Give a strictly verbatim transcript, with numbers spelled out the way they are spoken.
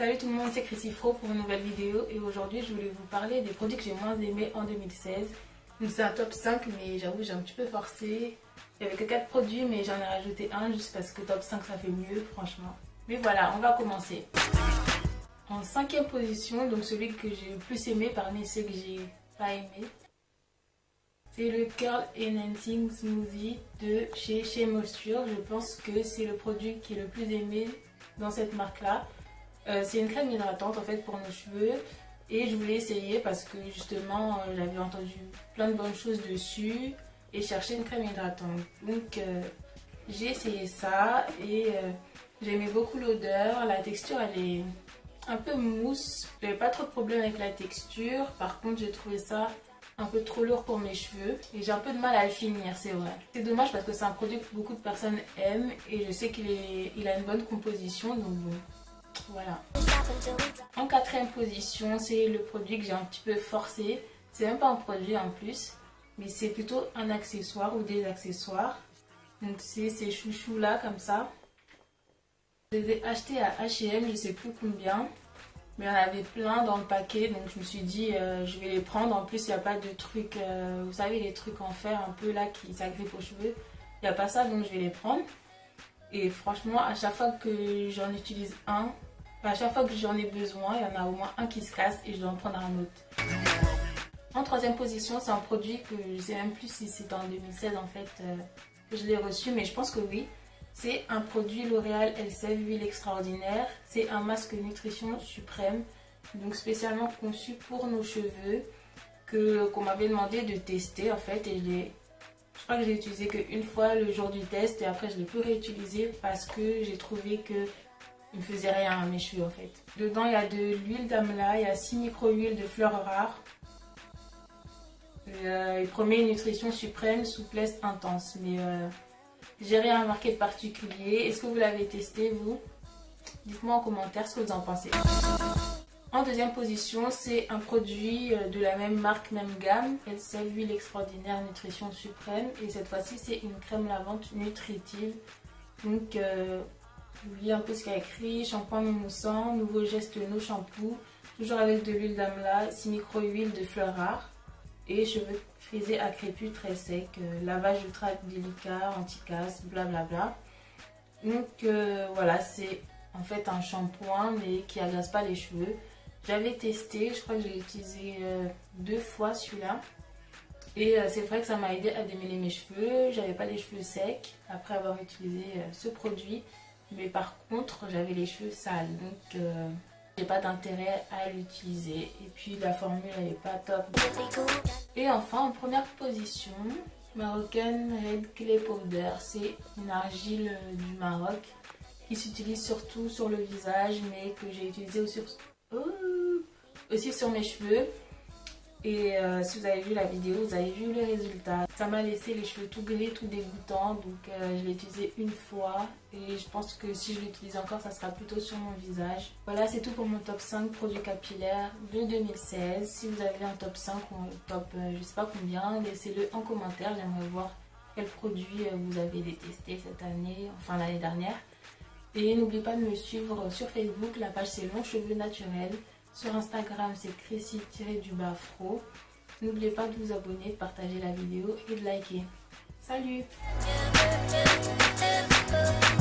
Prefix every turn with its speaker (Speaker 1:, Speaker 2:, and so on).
Speaker 1: Salut tout le monde, c'est Chrissy Fro pour une nouvelle vidéo et aujourd'hui je voulais vous parler des produits que j'ai moins aimés en deux mille seize. Donc c'est un top cinq mais j'avoue j'ai un petit peu forcé. Il y avait que quatre produits mais j'en ai rajouté un juste parce que top cinq ça fait mieux franchement. Mais voilà, on va commencer. En cinquième position, donc celui que j'ai le plus aimé parmi ceux que j'ai pas aimé, c'est le Curl Enhancing Smoothie de chez Shea Moisture. Je pense que c'est le produit qui est le plus aimé dans cette marque là. Euh, c'est une crème hydratante en fait pour nos cheveux et je voulais essayer parce que justement euh, j'avais entendu plein de bonnes choses dessus et chercher une crème hydratante. Donc euh, j'ai essayé ça et euh, j'aimais beaucoup l'odeur. La texture elle est un peu mousse, j'avais pas trop de problème avec la texture. Par contre j'ai trouvé ça un peu trop lourd pour mes cheveux et j'ai un peu de mal à le finir, c'est vrai. C'est dommage parce que c'est un produit que beaucoup de personnes aiment et je sais qu'il est, il a une bonne composition, donc bon, voilà. En quatrième position, c'est le produit que j'ai un petit peu forcé. C'est même pas un produit en plus, mais c'est plutôt un accessoire ou des accessoires. Donc c'est ces chouchous là comme ça. Je les ai achetés à H et M, je sais plus combien. Mais il y en avait plein dans le paquet, donc je me suis dit euh, je vais les prendre. En plus il n'y a pas de trucs, euh, vous savez les trucs en fer un peu là qui s'agrippent aux cheveux. Il n'y a pas ça, donc je vais les prendre. Et franchement à chaque fois que j'en utilise un, à chaque fois que j'en ai besoin, il y en a au moins un qui se casse et je dois en prendre un autre. En troisième position, c'est un produit que je ne sais même plus si c'est en deux mille seize en fait euh, que je l'ai reçu, mais je pense que oui. C'est un produit L'Oréal Elseve Huile Extraordinaire. C'est un masque nutrition suprême, donc spécialement conçu pour nos cheveux, que qu'on m'avait demandé de tester en fait. Et je, je crois que j'ai utilisé qu'une fois le jour du test et après je l'ai plus réutilisé parce que j'ai trouvé que il ne faisait rien à mes cheveux en fait. Dedans il y a de l'huile d'amla, il y a six micro-huiles de fleurs rares. Euh, il promet une nutrition suprême, souplesse intense, mais euh, j'ai rien remarqué de particulier. Est-ce que vous l'avez testé vous? Dites-moi en commentaire ce que vous en pensez. En deuxième position, c'est un produit de la même marque, même gamme. Elseve Huile Extraordinaire Nutrition Suprême. Et cette fois-ci, c'est une crème lavante nutritive. Donc, euh, je lis un peu ce qu'il y a écrit. Shampoing non moussant, nouveau geste no shampoo. Toujours avec de l'huile d'amla, six micro-huiles de fleurs rares. Et cheveux frisés à crépus très secs, euh, lavage ultra délicat, anti-casse, blablabla. Donc euh, voilà, c'est en fait un shampoing mais qui agace pas les cheveux. J'avais testé, je crois que j'ai utilisé euh, deux fois celui-là. Et euh, c'est vrai que ça m'a aidé à démêler mes cheveux. J'avais pas les cheveux secs après avoir utilisé euh, ce produit. Mais par contre, j'avais les cheveux sales. Donc euh, j'ai pas d'intérêt à l'utiliser. Et puis la formule elle est pas top. Et enfin en première position, Moroccan Red Clay Powder. C'est une argile du Maroc qui s'utilise surtout sur le visage mais que j'ai utilisé aussi, oh, aussi sur mes cheveux. Et euh, si vous avez vu la vidéo, vous avez vu le résultat. Ça m'a laissé les cheveux tout gris, tout dégoûtants. Donc euh, je l'ai utilisé une fois. Et je pense que si je l'utilise encore, ça sera plutôt sur mon visage. Voilà, c'est tout pour mon top cinq produits capillaires de deux mille seize. Si vous avez un top cinq ou un top euh, je sais pas combien, laissez-le en commentaire. J'aimerais voir quel produit euh, vous avez détesté cette année, enfin l'année dernière. Et n'oubliez pas de me suivre sur Facebook. La page c'est Longs Cheveux Naturels. Sur Instagram, c'est Chrissy-Fro. N'oubliez pas de vous abonner, de partager la vidéo et de liker. Salut!